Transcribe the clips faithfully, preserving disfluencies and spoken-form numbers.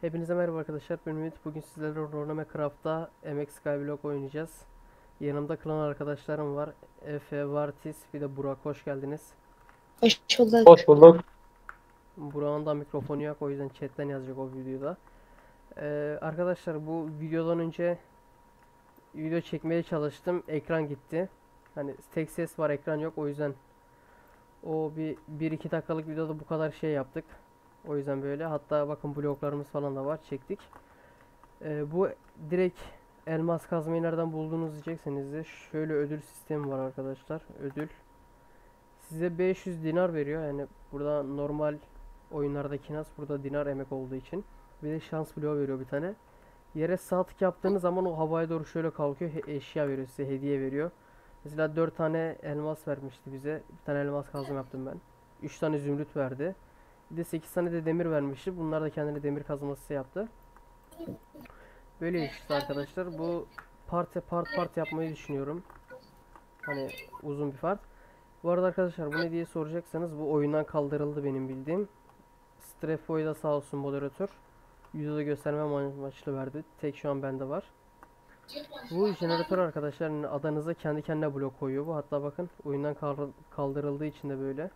Hepinize merhaba arkadaşlar. Ben Ümit. Bugün sizlerle Roname Craft'ta M X Skyblock oynayacağız. Yanımda klan arkadaşlarım var. Efe, Vartis, bir de Burak. Hoş geldiniz. Hoş bulduk. Hoş bulduk. Burak'ın da mikrofonu yok, o yüzden chatten yazacak o videoda. Ee, arkadaşlar bu videodan önce video çekmeye çalıştım. Ekran gitti. Hani tek ses var, ekran yok. O yüzden o bir bir iki dakikalık videoda bu kadar şey yaptık. O yüzden böyle. Hatta bakın bloklarımız falan da var. Çektik. Ee, bu direkt elmas kazmayı nereden bulduğunuzu diyecekseniz de şöyle ödül sistemi var arkadaşlar. Ödül size beş yüz dinar veriyor. Yani burada normal oyunlardaki nas burada dinar emek olduğu için. Bir de şans bloğu veriyor bir tane. Yere sağ tık yaptığınız zaman o havaya doğru şöyle kalkıyor. He- eşya veriyor size, hediye veriyor. Mesela dört tane elmas vermişti bize. Bir tane elmas kazma yaptım ben. üç tane zümrüt verdi. Bir de sekiz tane de demir vermişti. Bunlar da kendine demir kazması yaptı. Böyle işte arkadaşlar. Bu parti part part yapmayı düşünüyorum. Hani uzun bir part. Bu arada arkadaşlar bu ne diye soracaksanız bu oyundan kaldırıldı benim bildiğim. Strefo'yu da sağ olsun moderatör. Videoda gösterme amaçlı verdi. Tek şu an bende var. Bu jeneratör arkadaşlar yani adanıza kendi kendine blok koyuyor bu. Hatta bakın oyundan kaldırıldığı için de böyle.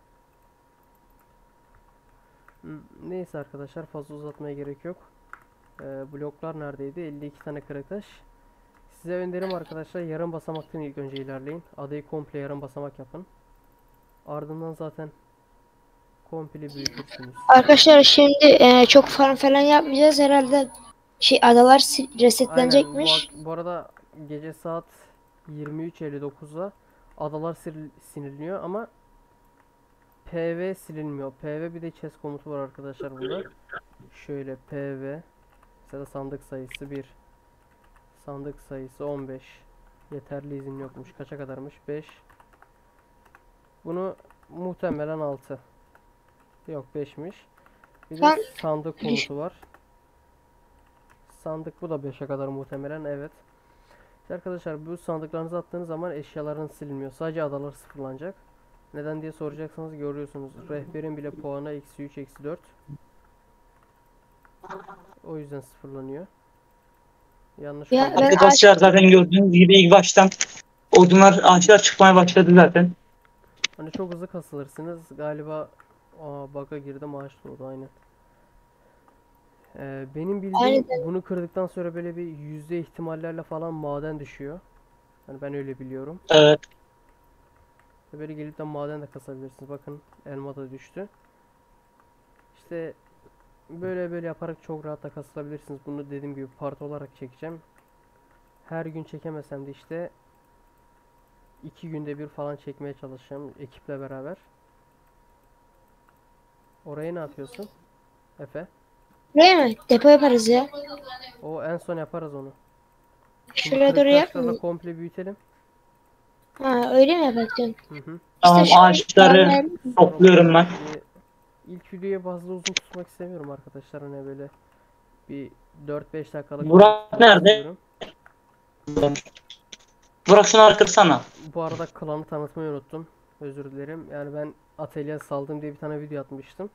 Neyse arkadaşlar fazla uzatmaya gerek yok. Ee, bloklar neredeydi? elli iki tane kırık taş. Size önerim arkadaşlar yarım basamaktan ilk önce ilerleyin. Adayı komple yarım basamak yapın. Ardından zaten komple büyütürsünüz. Arkadaşlar şimdi e, çok farm falan yapmayacağız herhalde. Şey adalar si- Aynen bu, resetlenecekmiş. bu arada gece saat yirmi üç elli dokuzda adalar sil siliniyor ama P V silinmiyor. P V bir de chest komutu var arkadaşlar burada. Şöyle P V mesela sandık sayısı bir, sandık sayısı on beş. Yeterli izin yokmuş. Kaça kadarmış? beş. Bunu muhtemelen altı. Yok beşmiş. Bir de Ben sandık komutu var. Sandık bu da beşe kadar muhtemelen, evet. İşte arkadaşlar bu sandıklarınızı attığınız zaman eşyaların silinmiyor. Sadece adalar sıfırlanacak. Neden diye soracaksanız görüyorsunuz. Rehberin bile puanı eksi üç eksi dört. O yüzden sıfırlanıyor. Yanlış ya koydum. ben ağaç Arkadaşlar zaten gördüğünüz gibi ilk baştan odunlar, ağaçlar çıkmaya başladı zaten. Hani çok hızlı kasılırsınız. Galiba aa, bug'a girdi, maaş doğdu aynen. Ee, benim bildiğim aynen bunu kırdıktan sonra böyle bir yüzde ihtimallerle falan maden düşüyor. Hani ben öyle biliyorum. Evet. Ve böyle gelip de maden de kasabilirsiniz. Bakın elma da düştü. İşte böyle böyle yaparak çok rahat da kasılabilirsiniz. Bunu dediğim gibi part olarak çekeceğim. Her gün çekemesem de işte iki günde bir falan çekmeye çalışacağım ekiple beraber. Orayı ne yapıyorsun Efe? buraya mı? Depo yaparız ya. O en son yaparız onu. Şimdi Şuraya kırık doğru taşlarla yapmayalım. komple büyütelim. Ha öyle mi yapak diyorsun? Hı hı. İşte Tamam, şöyle ağaçları farmlayalım. Sonra topluyorum ben. bir ilk videoya fazla uzun tutmak istemiyorum arkadaşlar. Hani böyle bir dört beş dakikalık video Burak tutmak nerede? istiyorum. Burak şunu arkasana. Bu arada klanı tanıtmayı unuttum. Özür dilerim. Yani ben atölye saldım diye bir tane video atmıştım.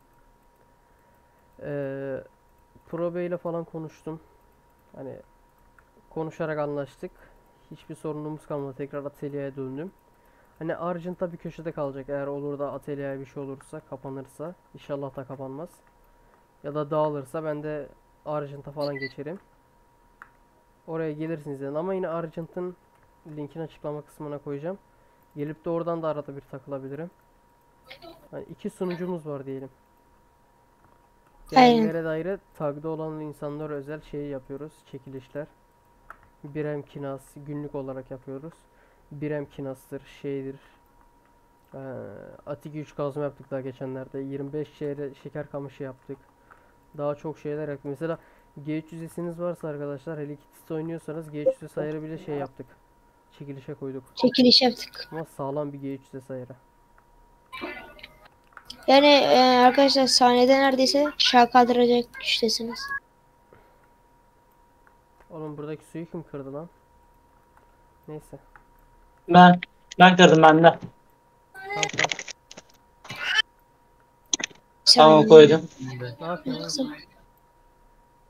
Ee, Pro Bey ile falan konuştum. Hani konuşarak anlaştık. Hiçbir sorunumuz kalmadı. Tekrar atölyeye döndüm. Hani Argent'ta bir köşede kalacak. Eğer olur da atölyeye bir şey olursa, kapanırsa. İnşallah da kapanmaz. Ya da dağılırsa ben de Argent'a falan geçerim. Oraya gelirsiniz yani. Ama yine Argent'ın linkini açıklama kısmına koyacağım. Gelip de oradan da arada bir takılabilirim. Hani iki sunucumuz var diyelim. Aynen. Gelenlere dair tagda olan insanlara özel şey yapıyoruz. Çekilişler. Birem kinas günlük olarak yapıyoruz. Birem kinastır, şeydir. Ee, Ati güç kazma yaptık daha geçenlerde. yirmi beş şehre şeker kamışı yaptık. Daha çok şeyler yaptık. Mesela G üç yüz varsa arkadaşlar, hele Kitty oynuyorsanız G üç yüz ayarı bile şey yaptık. Çekilişe koyduk. Çekiliş yaptık. Ama sağlam bir G üç yüz ayarı. Yani e, arkadaşlar sahnede neredeyse şarkı kaldıracak güçtesiniz. Oğlum buradaki suyu kim kırdı lan? Neyse. Ben ben kırdım ben de. Tamam tamam. Tamam, Saniye. koydum. Ne yapıyorsun lan?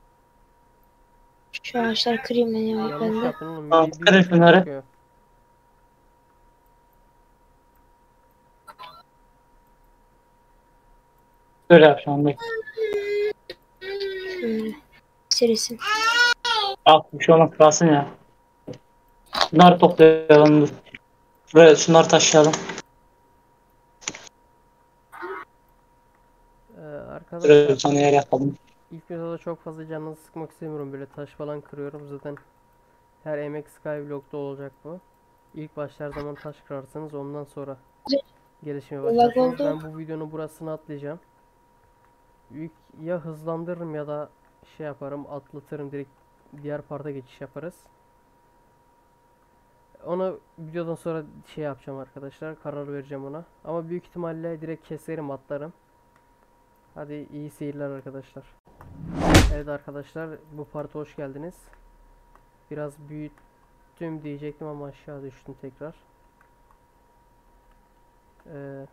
Şu ağaçları kırayım ben ya. Yanlış Ben de. yaptın oğlum. Tamam, Bir, bir kırın buçuk şunları. çıkıyor. Böyle yap şu anda. Şöyle. Serisin. Al bir şey olmaz kalsın ya. Şunları toplayalım dur. Şuraya şunları taşıyalım. Ee, Şuraya bir arkadaşlar tane yer yapalım. ilk videoda çok fazla canınızı sıkmak istemiyorum. Böyle taş falan kırıyorum. Zaten her emek Skyblock'ta olacak bu. İlk başlar zaman taş kırarsınız. Ondan sonra gelişmeye Lag başlarsınız. oldu. Ben bu videonun burasını atlayacağım. Büyük ya hızlandırırım ya da şey yaparım, atlatırım, direkt diğer parta geçiş yaparız. Ona videodan sonra şey yapacağım arkadaşlar, karar vereceğim ona. Ama büyük ihtimalle direkt keserim, atlarım. Hadi iyi seyirler arkadaşlar. Evet arkadaşlar, bu parta hoş geldiniz. Biraz büyüttüm diyecektim ama aşağı düştüm tekrar. Ee,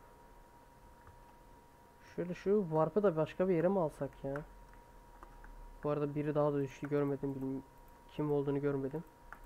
şöyle şu warp'ı da başka bir yere mi alsak ya? Bu arada biri daha da düştü, görmedim, bilmiyorum kim olduğunu görmedim.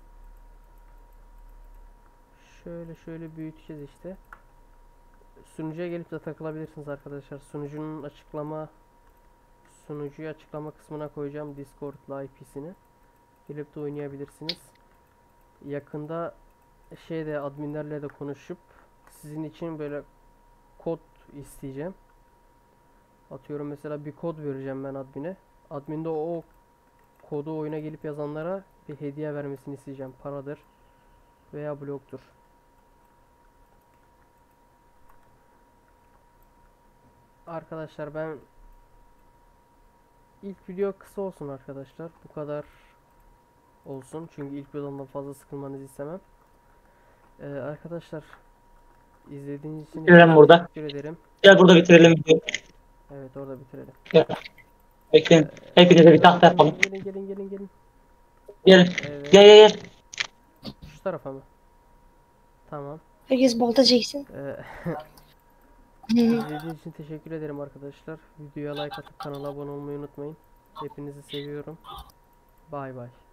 Şöyle şöyle büyüteceğiz işte. Sunucuya gelip de takılabilirsiniz arkadaşlar. Sunucunun açıklama sunucuyu açıklama kısmına koyacağım Discord'la I P'sini. Gelip de oynayabilirsiniz. Yakında şeyde adminlerle de konuşup sizin için böyle kod isteyeceğim. Atıyorum mesela bir kod vereceğim ben admine. Admin de o kodu oyuna gelip yazanlara bir hediye vermesini isteyeceğim. Paradır veya bloktur. Arkadaşlar ben ilk video kısa olsun arkadaşlar. Bu kadar olsun. Çünkü ilk videomdan fazla sıkılmanızı istemem. Ee, arkadaşlar izlediğiniz için Bitirelim hepinize burada. teşekkür ederim. Gel burada bitirelim videoyu. Evet, orada bitirelim. Gel. Bekleyin. Hepinize bir tahta Gelin yapalım. gelin gelin gelin gelin. Gelin. Evet. Gel gel gel. Şu tarafa mı? Tamam. Herkes balta çeksin. Ee, Hı. izlediğiniz için teşekkür ederim arkadaşlar. Videoya like atıp kanala abone olmayı unutmayın. Hepinizi seviyorum. Bay bay.